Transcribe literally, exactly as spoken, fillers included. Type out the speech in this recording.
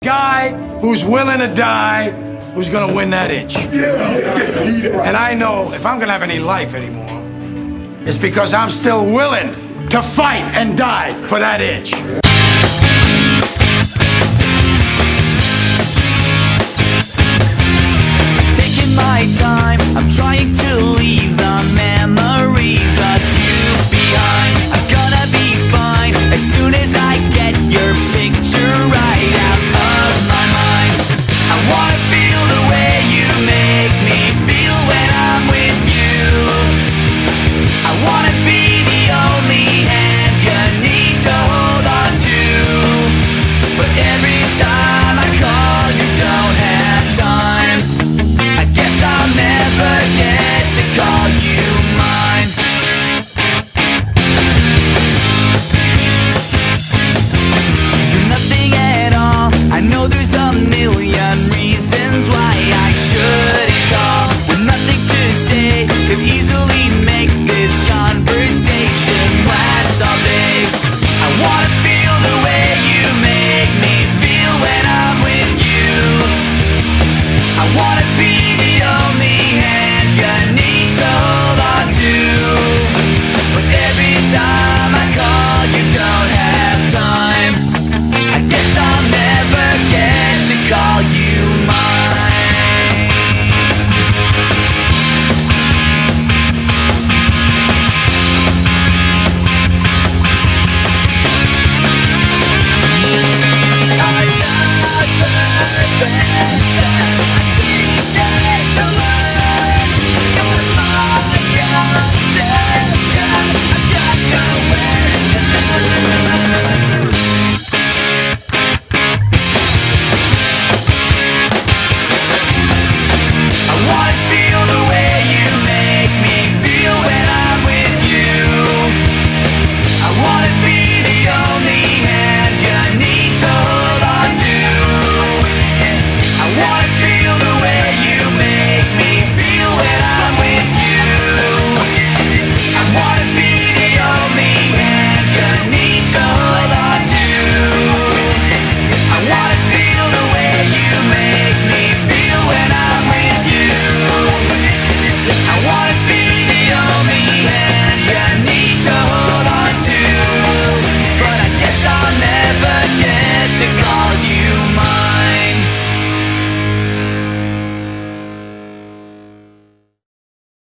Guy who's willing to die, who's gonna win that itch. And I know if I'm gonna have any life anymore, it's because I'm still willing to fight and die for that itch. Taking my time, I'm trying to leave.